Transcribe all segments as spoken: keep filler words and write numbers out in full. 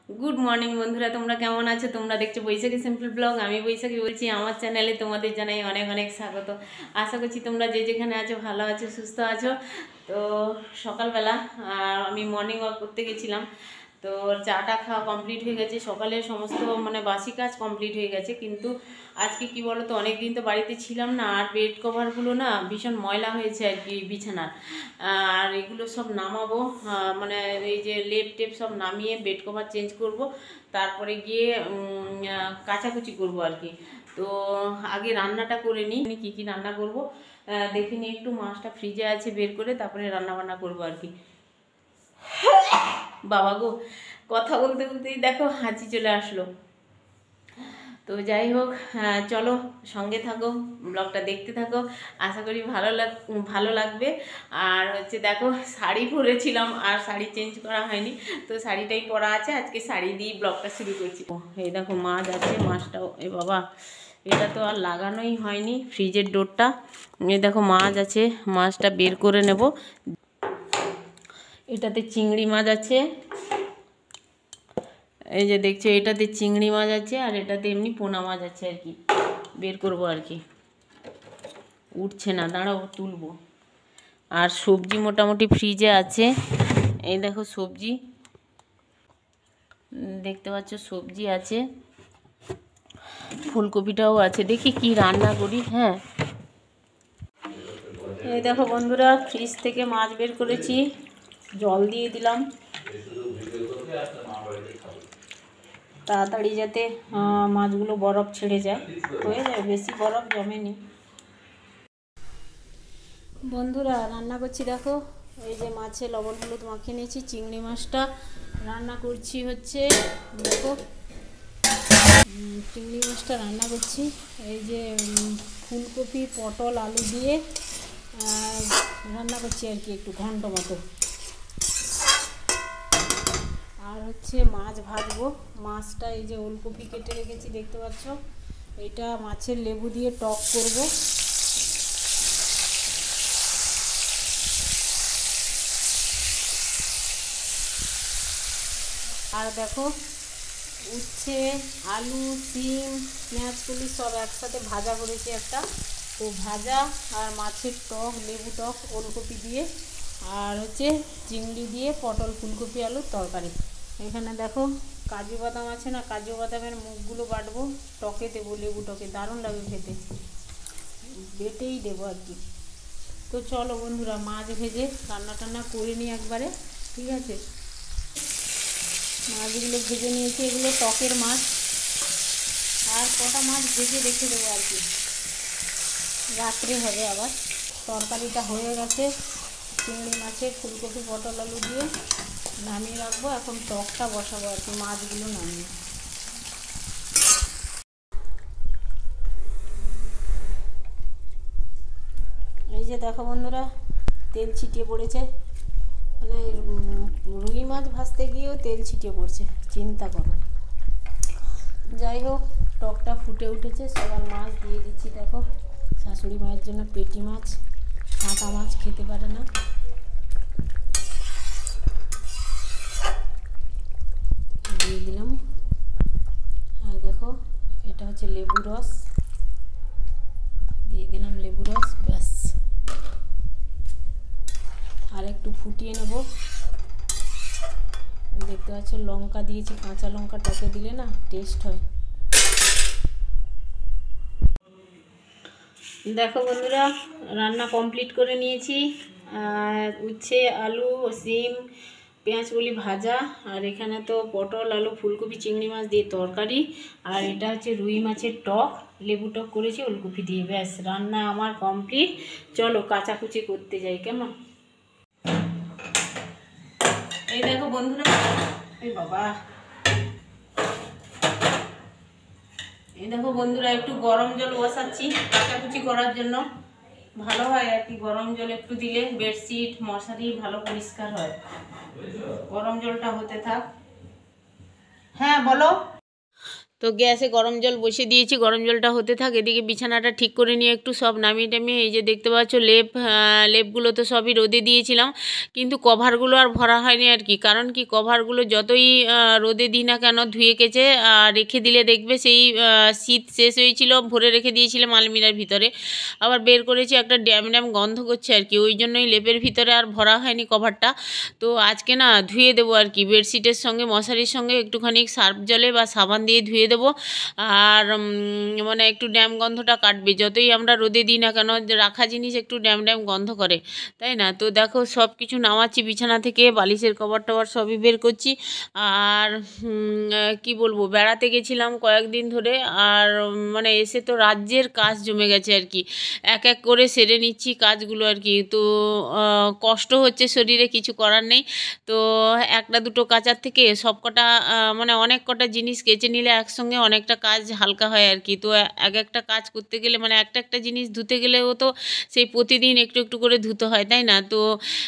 Good morning বন্ধুরা, তোমরা কেমন আছো? তোমরা দেখছো বৈশাখী সিম্পল ব্লগ। আমি বৈশাখী বলছি। আমার চ্যানেলে তোমাদের জানাই অনেক অনেক স্বাগত। আশা করছি তোমরা যে যেখানে আছো ভালো আছো, সুস্থ আছো। তো সকালবেলা আমি মর্নিং ওয়াক করতে গেছিলাম। তো চাটা খাওয়া কমপ্লিট হয়ে গেছে, সকালের সমস্ত মানে বাসি কাজ কমপ্লিট হয়ে গেছে। কিন্তু আজকে কি বলো তো, অনেক দিন তো বাড়িতে ছিলাম না, আর বেড কভারগুলো না ভীষণ ময়লা হয়েছে আর কি বিছানার। আর এগুলো সব নামাবো, মানে এই যে লেপ টেপ সব নামিয়ে বেড কভার চেঞ্জ করব, তারপরে গিয়ে কাচাকুচি করব আর কি। তো আগে রান্নাটা করে নিই, কী কী রান্না করব দেখিনি একটু। মাছটা ফ্রিজে আছে, বের করে তারপরে রান্না বান্না করবো আর কি। বাবা গো, কথা বলতে বলতেই দেখো হাঁচি চলে আসলো। তো যাই হোক, চলো সঙ্গে থাকো, ব্লগটা দেখতে থাকো, আশা করি ভালো লাগ ভালো লাগবে। আর হচ্ছে দেখো, শাড়ি পরেছিলাম আর শাড়ি চেঞ্জ করা হয়নি, তো শাড়িটাই পরা আছে। আজকে শাড়ি দিয়েই ব্লগটা শুরু করছি। এই দেখো মাছ আছে, মাছটাও এ বাবা, এটা তো আর লাগানোই হয়নি ফ্রিজের ডোরটা। এই দেখো মাছ আছে, মাছটা বের করে নেব। এটাতে চিংড়ি মাছ আছে, এই যে দেখছো এটাতে চিংড়ি মাছ আছে, আর এটাতে এমনি পোনা মাছ আছে আর কি। বের করবো আর কি, উঠছে না, দাঁড়াও তুলবো। আর সবজি মোটামুটি ফ্রিজে আছে। এই দেখো সবজি দেখতে পাচ্ছ, সবজি আছে, ফুলকপিটাও আছে। দেখি কি রান্না করি। হ্যাঁ, এই দেখো বন্ধুরা, ফ্রিজ থেকে মাছ বের করেছি, জল দিয়ে দিলাম তাড়াতাড়ি, যাতে মাছগুলো বরফ ছেড়ে যায়, হয়ে যায়, বেশি বরফ জমেনি। বন্ধুরা রান্না করছি, দেখো এই যে মাছে লবণ হলুদ মাখিয়ে নিয়েছি, চিংড়ি মাছটা রান্না করছি। হচ্ছে দেখো চিংড়ি মাছটা রান্না করছি, এই যে ফুলকপি পটল আলু দিয়ে রান্না করছি আর কি, একটু ঘন্ট মতো। আর হচ্ছে মাছ ভাজবো। মাছটা এই যে ওলকপি কেটে রেখেছি দেখতে পাচ্ছ, এটা মাছের লেবু দিয়ে টক করব। আর দেখো উচ্ছে আলু সিম পেঁয়াজ কলি সব একসাথে ভাজা করেছি একটা। তো ভাজা আর মাছের টক, লেবু টক, ওলকপি দিয়ে, আর হচ্ছে চিংড়ি দিয়ে পটল ফুলকপি আলুর তরকারি। এখানে দেখো কাজু বাদাম আছে না, কাজু বাদামের মুখগুলো বাটবো, টকে দেবো, লেবু টকে, দারুণ লাগে খেতে, বেটেই দেবো আর কি। তো চলো বন্ধুরা, মাছ ভেজে রান্না টান্না করে নিই একবারে, ঠিক আছে। মাছগুলো ভেজে নিয়েছি, এগুলো টকের মাছ, আর কটা মাছ ভেজে রেখে দেবো আর কি, রাত্রে হবে আবার। তরকারিটা হয়ে গেছে, চিংড়ি মাছের ফুলকপি পটল আলু দিয়ে নামিয়ে রাখবো। এখন টকটা বসাবো আর কি, মাছগুলো নামিয়ে। এই যে দেখো বন্ধুরা, তেল ছিটিয়ে পড়েছে, মানে রুই মাছ ভাজতে গিয়েও তেল ছিটিয়ে পড়ছে, চিন্তা করো। যাই হোক, টকটা ফুটে উঠেছে, সবার মাছ দিয়ে দিচ্ছি। দেখো শাশুড়ি মায়ের জন্য পেটি মাছ, কাঁটা মাছ খেতে পারে না, দিয়ে দিলাম। আর দেখো এটা হচ্ছে লেবু রস, দিয়ে দিলাম লেবু রস, ব্যাস। আর একটু ফুটিয়ে নেব। দেখতে পাচ্ছ লঙ্কা দিয়েছি, কাঁচা লঙ্কা টকে দিলে না টেস্ট হয়। দেখো বন্ধুরা, রান্না কমপ্লিট করে নিয়েছি। উচ্ছে আলু সিম পেঁয়াজ কলি ভাজা, আর এখানে তো পটল আলু ফুলকপি চিংড়ি মাছ দিয়ে তরকারি, আর এটা হচ্ছে রুই মাছের টক, লেবু টক করেছি ওলকপি দিয়ে, ব্যাস রান্না আমার কমপ্লিট। চলো কাচাকুচি করতে যাই, কেমন? এই দেখো বন্ধুরা, এই বাবা, এই দেখো বন্ধুরা, একটু গরম জল বসাচ্ছি কাচাকুচি করার জন্য, ভালো হয় আর কি। গরম জল একটু দিলে বেডশিট মশারি ভালো পরিষ্কার হয়। গরম জলটা হতে থাক। হ্যাঁ বলো। তো গ্যাসে গরম জল বসিয়ে দিয়েছি, গরম জলটা হতে থাক, এদিকে বিছানাটা ঠিক করে নিয়ে একটু সব নামিয়ে টামিয়ে এই যে দেখতে পাচ্ছ লেপ, লেপগুলো তো সবই রোদে দিয়েছিলাম, কিন্তু কভারগুলো আর ভরা হয়নি আর কি। কারণ কি কভারগুলো যতই রোদে দিই না কেন ধুয়ে কেচে রেখে দিলে দেখবে সেই শীত শেষ হয়েছিল, ভরে রেখে দিয়েছিলাম আলমিরার ভিতরে, আবার বের করেছি একটা ড্যাম ড্যাম গন্ধ করছে আর কি, ওই জন্যই লেপের ভিতরে আর ভরা হয়নি কভারটা। তো আজকে না ধুয়ে দেবো আর কি, বেডশিটের সঙ্গে মশারির সঙ্গে একটুখানি সার্ফ জলে বা সাবান দিয়ে ধুয়ে দেবো, আর মানে একটু ড্যাম গন্ধটা কাটবে। যতই আমরা রোদে দিই না কেন রাখা জিনিস একটু ড্যাম ড্যাম গন্ধ করে, তাই না? তো দেখো সব কিছু নামাচ্ছি বিছানা থেকে, বালিশের কভার টভার সবই বের করছি। আর কি বলবো, বেড়াতে গেছিলাম কয়েকদিন ধরে, আর মানে এসে তো রাজ্যের কাজ জমে গেছে আর কি, এক এক করে সেরে নিচ্ছি কাজগুলো আর কি। তো কষ্ট হচ্ছে শরীরে, কিছু করার নেই। তো একটা দুটো কাচার থেকে সব কটা মানে অনেক কটা জিনিস কেচে নিলে একসঙ্গে অনেকটা কাজ হালকা হয় আর কি। তো এক একটা কাজ করতে গেলে মানে একটা একটা জিনিস ধুতে গেলেও তো সেই প্রতিদিন একটু একটু করে ধুতে হয়, তাই না? তো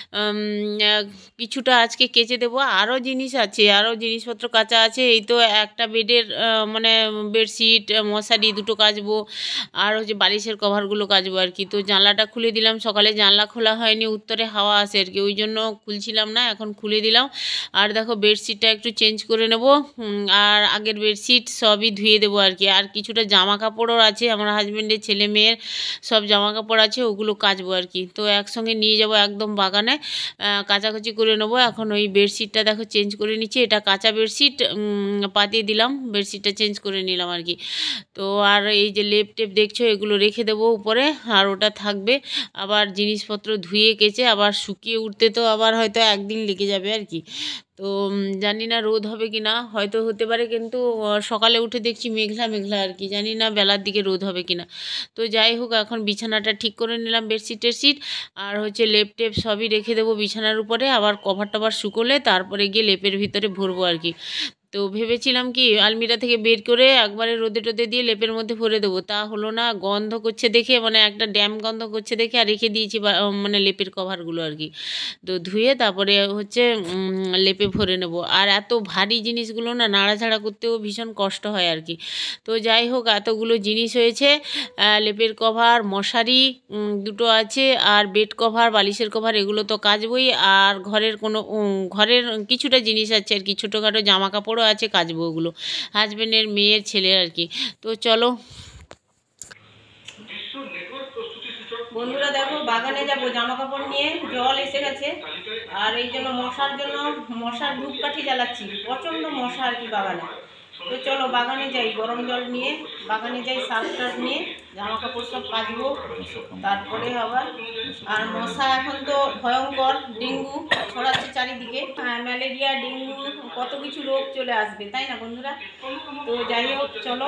কিছুটা আজকে কেচে দেবো, আরও জিনিস আছে, আরও জিনিসপত্র কাচা আছে। এই তো একটা বেডের মানে বেডশিট মশারি দুটো কাচবো, আর হচ্ছে বালিশের কভারগুলো কাচবো আর কি। তো জানলাটা খুলে দিলাম, সকালে জানলা খোলা হয়নি, উত্তরে হাওয়া আসে আর কি, ওই জন্য খুলছিলাম না, এখন খুলে দিলাম। আর দেখো বেডশিটটা একটু চেঞ্জ করে নেব, আর আগের বেডশিট সবই ধুয়ে দেবো আর কি। আর কিছুটা জামা কাপড়ও আছে, আমার হাজব্যান্ডের ছেলে মেয়ের সব জামা কাপড় আছে, ওগুলো কাচবো আর কি। তো একসঙ্গে নিয়ে যাব একদম বাগানে, কাচাকুচি করে নেবো। এখন ওই বেডশিটটা দেখো চেঞ্জ করে নিচ্ছি, এটা কাঁচা বেডশিট পাতিয়ে দিলাম, বেডশিটটা চেঞ্জ করে নিলাম আর কি। তো আর এই যে লেপ টেপ দেখছো এগুলো রেখে দেবো উপরে, আর ওটা থাকবে। আবার জিনিসপত্র ধুয়ে কেচে আবার শুকিয়ে উঠতে তো আবার হয়তো একদিন লেগে যাবে আর কি। তো জানি না রোদ হবে কি না, হয়তো হতে পারে, কিন্তু সকালে উঠে দেখছি মেঘলা মেঘলা আর কি, জানি না বেলার দিকে রোদ হবে কি না। তো যাই হোক, এখন বিছানাটা ঠিক করে নিলাম, বেডশিট টেডশিট আর হচ্ছে লেপ টেপ সবই রেখে দেবো বিছানার উপরে, আবার কভার টভার শুকোলে তারপরে গিয়ে লেপের ভিতরে ভরবো আর কি। তো ভেবেছিলাম কি আলমিরা থেকে বের করে একবারে রোদে টোদে দিয়ে লেপের মধ্যে ভরে দেবো, তা হলো না, গন্ধ করছে দেখে, মানে একটা ড্যাম গন্ধ করছে দেখে আর রেখে দিয়েছি মানে লেপের কভারগুলো আর কি। তো ধুয়ে তারপরে হচ্ছে লেপে ভরে নেব। আর এত ভারী জিনিসগুলো না নাড়াচাড়া করতেও ভীষণ কষ্ট হয় আর কি। তো যাই হোক, এতগুলো জিনিস হয়েছে, লেপের কভার মশারি দুটো আছে, আর বেড কভার বালিশের কভার এগুলো তো কাচবই, আর ঘরের কোনো ঘরের কিছুটা জিনিস আছে আর কি, ছোটোখাটো জামা কাপড় আছে কাচবো, ওগুলো হাজবেন্ডের মেয়ের ছেলের আর কি। তো চলো বন্ধুরা, দেখো বাগানে যাবো জামা কাপড় নিয়ে, জল এসে গেছে, আর এই জন্য মশার জন্য মশার ধূপকাঠি জ্বালাচ্ছি, প্রচণ্ড মশা আর কি বাগানে। তো চলো বাগানে যাই, গরম জল নিয়ে বাগানে যাই, সার্ফ টার্ফ নিয়ে জামা কাপড় সব কাচবো, তারপরে আবার। আর মশা এখন তো ভয়ঙ্কর, ডেঙ্গু ছড়াচ্ছে চারিদিকে, ম্যালেরিয়া ডেঙ্গু কত কিছু রোগ চলে আসবে, তাই না বন্ধুরা? তো যাই হোক চলো,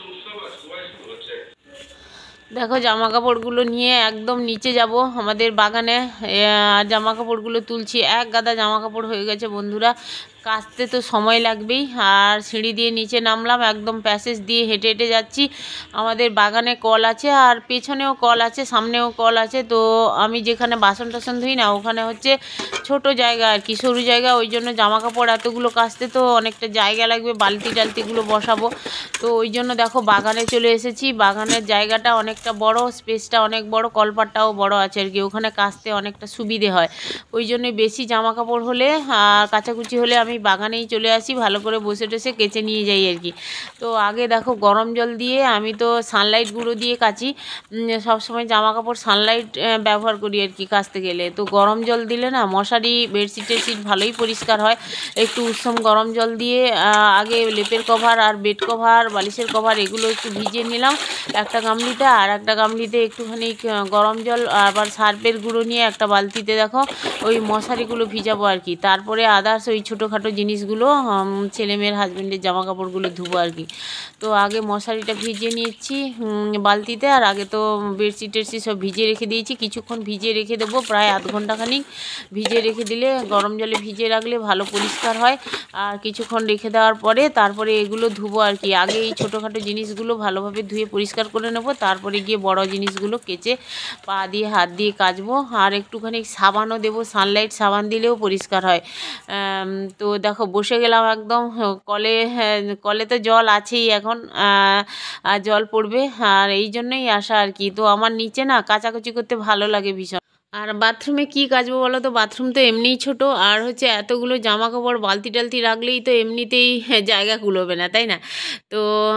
দেখো জামা কাপড়গুলো নিয়ে একদম নিচে যাব আমাদের বাগানে, জামা কাপড়গুলো তুলছি, এক গাদা জামা কাপড় হয়ে গেছে বন্ধুরা, কাচতে তো সময় লাগবেই। আর সিঁড়ি দিয়ে নিচে নামলাম, একদম প্যাসেজ দিয়ে হেঁটে হেঁটে যাচ্ছি। আমাদের বাগানে কল আছে, আর পেছনেও কল আছে, সামনেও কল আছে। তো আমি যেখানে বাসন টাসন ধুই না, ওখানে হচ্ছে ছোট জায়গা আর কি, সরু জায়গা, ওই জন্য জামা কাপড় এতগুলো কাচতে তো অনেকটা জায়গা লাগবে, বালতি টালতিগুলো বসাবো। তো ওই জন্য দেখো বাগানে চলে এসেছি, বাগানের জায়গাটা অনেকটা বড়, স্পেসটা অনেক বড়, কলপাটটাও বড় আছে আর কি, ওখানে কাচতে অনেকটা সুবিধে হয়। ওই জন্য বেশি জামা কাপড় হলে আর কাচাকুচি হলে আমি বাগানেই চলে আসি, ভালো করে বসে টসে কেচে নিয়ে যাই আর কি। তো আগে দেখো গরম জল দিয়ে, আমি তো সানলাইট গুঁড়ো দিয়ে কাচি, সবসময় জামা কাপড় সানলাইট ব্যবহার করি আর কি কাচতে গেলে। তো গরম জল দিলে না মশারি বেডশিট টেডশিট ভালোই পরিষ্কার হয়। একটু উষ্ণ গরম জল দিয়ে আগে লেপের কভার আর বেড কভার বালিশের কভার এগুলো একটু ভিজিয়ে নিলাম একটা গামলিতে, আর একটা গামলিতে একটুখানি গরম জল আবার সার্ফের গুঁড়ো নিয়ে একটা বালতিতে দেখো ওই মশারিগুলো ভিজাবো আর কি। তারপরে আদার্স ওই ছোটোখাটো জিনিসগুলো ছেলে মেয়ের হাজব্যান্ডের জামা কাপড়গুলো ধুবো আর কি। তো আগে মশারিটা ভিজিয়ে নিচ্ছি বালতিতে, আর আগে তো বেডশিট টেডশিট সব ভিজিয়ে রেখে দিয়েছি, কিছুক্ষণ ভিজিয়ে রেখে দেবো, প্রায় আধ ঘন্টাখানিক ভিজিয়ে রেখে দিলে, গরম জলে ভিজিয়ে রাখলে ভালো পরিষ্কার হয়। আর কিছুক্ষণ রেখে দেওয়ার পরে তারপরে এগুলো ধুবো আর কি। আগে এই ছোটোখাটো জিনিসগুলো ভালোভাবে ধুয়ে পরিষ্কার করে নেবো, তারপরে গিয়ে বড় জিনিসগুলো কেচে পা দিয়ে হাত দিয়ে কাচবো। আর একটুখানি সাবানও দেবো, সানলাইট সাবান দিলেও পরিষ্কার হয়। তো দেখো বসে গেলাম একদম কলে, কলে তো জল আছেই এখন, আর জল পড়বে, আর এই জন্যই আসা আর কি। তো আমার নিচে না কাচাকুচি করতে ভালো লাগে ভীষণ। আর বাথরুমে কি কাচবো বলো তো, বাথরুম তো এমনিই ছোট, আর হচ্ছে এতগুলো জামা কাপড় বালতি টালতি রাখলেই তো এমনিতেই জায়গা কুলোবে না, তাই না? তো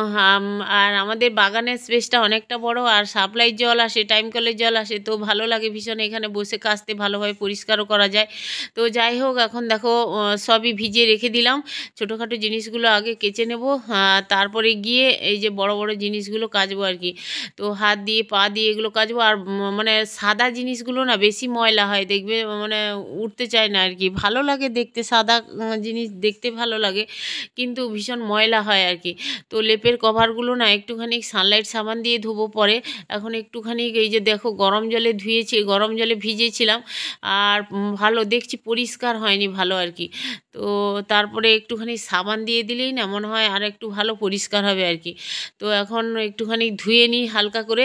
আর আমাদের বাগানের স্পেসটা অনেকটা বড়, আর সাপ্লাইর জল আসে, টাইম কলের জল আসে, তো ভালো লাগে ভীষণ এখানে বসে কাচতে, ভালোভাবে পরিষ্কারও করা যায়। তো যাই হোক, এখন দেখো সবই ভিজিয়ে রেখে দিলাম, ছোটোখাটো জিনিসগুলো আগে কেচে নেব, তারপরে গিয়ে এই যে বড় বড় জিনিসগুলো কাচবো আর কি। তো হাত দিয়ে পা দিয়ে এগুলো কাচবো। আর মানে সাদা জিনিসগুলো না বেশি ময়লা হয়, দেখবে মানে উঠতে চায় না আর কি। ভালো লাগে দেখতে, সাদা জিনিস দেখতে ভালো লাগে, কিন্তু ভীষণ ময়লা হয় আর কি। তো লেপের কভারগুলো না একটুখানি সানলাইট সাবান দিয়ে ধুবো পরে। এখন একটুখানি এই যে দেখো গরম জলে ধুয়েছি, গরম জলে ভিজিয়েছিলাম, আর ভালো দেখছি পরিষ্কার হয়নি ভালো আর কি। তো তারপরে একটুখানি সাবান দিয়ে দিলেই না মনে হয় আর একটু ভালো পরিষ্কার হবে আর কি। তো এখন একটুখানি ধুয়ে নিই হালকা করে।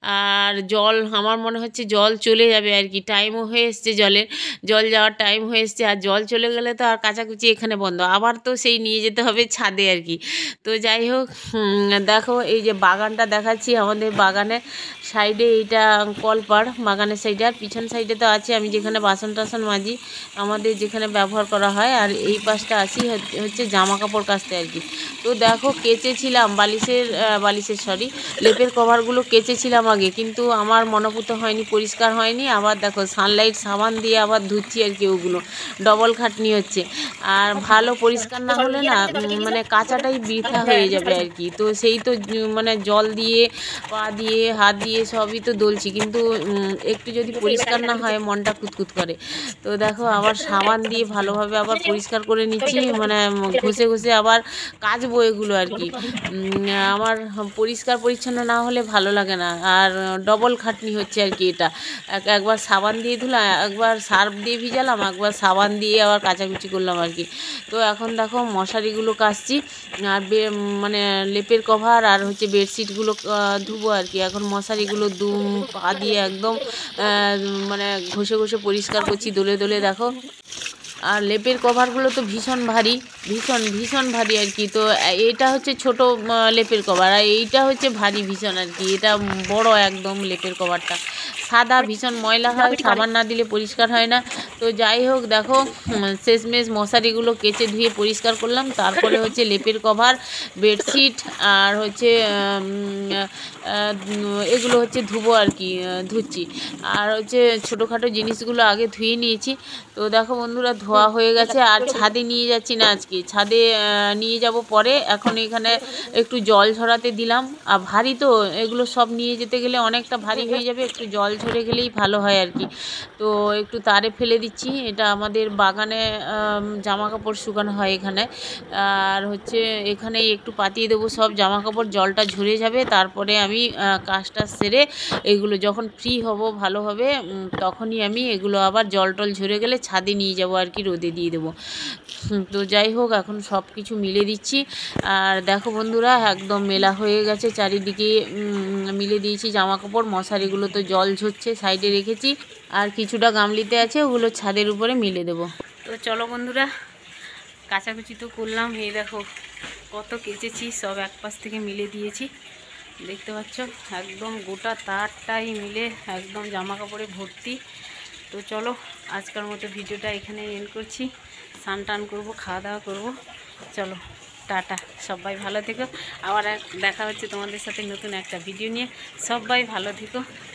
আর জল আমার মনে হচ্ছে জল চলে যাবে আর কি, টাইমও হয়ে এসছে, জলের জল যাওয়ার টাইম হয়ে এসছে। আর জল চলে গেলে তো আর কাচাকুচি এখানে বন্ধ, আবার তো সেই নিয়ে যেতে হবে ছাদে আর কি। তো যাই হোক, দেখো এই যে বাগানটা দেখাচ্ছি, আমাদের বাগানের সাইডে এইটা কলপাড়, বাগানের সাইডে। আর পিছন সাইডে তো আছে আমি যেখানে বাসন টাসন মাজি, আমাদের যেখানে ব্যবহার করা হয়। আর এই পাশটা আসি হচ্ছে জামা কাপড় কাচতে আর কি। তো দেখো কেচেছিলাম বালিশের বালিশের সরি লেপের কভারগুলো কেচেছিলাম আগে, কিন্তু আমার মনোপুত হয়নি, পরিষ্কার হয়নি। আবার দেখো সানলাইট সাবান দিয়ে আবার ধুচ্ছি আর কি, ওগুলো ডবল খাটনি হচ্ছে। আর ভালো পরিষ্কার না হলে না মানে কাঁচাটাই বৃথা হয়ে যাবে আর কি। তো সেই তো মানে জল দিয়ে পা দিয়ে হাত দিয়ে সবই তো দলছি, কিন্তু একটু যদি পরিষ্কার না হয় মনটা কুতকুত করে। তো দেখো আবার সাবান দিয়ে ভালোভাবে আবার পরিষ্কার করে নিচ্ছি, মানে ঘষে ঘষে আবার কাচবো এগুলো আর কি। আমার পরিষ্কার পরিচ্ছন্ন না হলে ভালো লাগে না, আর ডবল খাটনি হচ্ছে আর কি। এটা একবার সাবান দিয়ে ধুলাম, একবার সার্ফ দিয়ে ভিজালাম, একবার সাবান দিয়ে আবার কাচাকুচি করলাম আর কি। তো এখন দেখো মশারিগুলো কাচছি, আর মানে লেপের কভার আর হচ্ছে বেডশিটগুলো ধুবো আর কি। এখন মশারিগুলো দু পা দিয়ে একদম মানে ঘষে ঘষে পরিষ্কার করছি দলে দলে, দেখো। আর লেপের কভারগুলো তো ভীষণ ভারী, ভীষণ ভীষণ ভারী আর কি। তো এটা হচ্ছে ছোট লেপের কভার, আর এইটা হচ্ছে ভারী ভীষণ আর কি। এটা বড় একদম লেপের কভারটা, সাদা, ভীষণ ময়লা হয়, সাবান না দিলে পরিষ্কার হয় না। তো যাই হোক দেখো শেষমেশ মশারিগুলো কেচে ধুয়ে পরিষ্কার করলাম, তারপরে হচ্ছে লেপের কভার, বেডশিট আর হচ্ছে এগুলো হচ্ছে ধুবো আর কি, ধুচ্ছি। আর হচ্ছে ছোটোখাটো জিনিসগুলো আগে ধুয়ে নিয়েছি। তো দেখো বন্ধুরা ধোয়া হয়ে গেছে। আর ছাদে নিয়ে যাচ্ছি না আজকে, ছাদে নিয়ে যাব পরে। এখন এখানে একটু জল ঝরাতে দিলাম, আর ভারী তো এগুলো সব নিয়ে যেতে গেলে অনেকটা ভারী হয়ে যাবে, একটু জল ঝরে গেলেই ভালো হয় আর কি। তো একটু তারে ফেলে দিচ্ছি, এটা আমাদের বাগানে জামা কাপড় শুকানো হয় এখানে। আর হচ্ছে এখানেই একটু পাতিয়ে দেবো সব জামা কাপড়, জলটা ঝরে যাবে, তারপরে আমি কাজটা সেরে এগুলো যখন ফ্রি হব ভালোভাবে তখনই আমি এগুলো আবার জল টল ঝরে গেলে ছাদে নিয়ে যাব আর কি, রোদে দিয়ে দেবো। তো যাই হোক এখন সব কিছু মিলে দিচ্ছি। আর দেখো বন্ধুরা একদম মেলা হয়ে গেছে, চারিদিকে মিলে দিয়েছি জামা কাপড়। মশারিগুলো তো জল ঝরছে, সাইডে রেখেছি, আর কিছুটা গামলিতে আছে, ওগুলো ছাদের উপরে মিলে দেবো। তো চলো বন্ধুরা, কাচাকুচি তো করলাম, এই দেখো কত কেচেছি, সব এক পাশ থেকে মিলে দিয়েছি, দেখতে পাচ্ছ একদম গোটা তারটাই মিলে একদম জামা কাপড়ে ভর্তি। তো চলো আজকের মতো ভিডিওটা এখানে এন্ড করছি, স্নান টান করবো, খাওয়া দাওয়া করবো। চলো টাটা, সবাই ভালো থেকো, আবার দেখা হচ্ছে তোমাদের সাথে নতুন একটা ভিডিও নিয়ে। সবাই ভালো থেকো।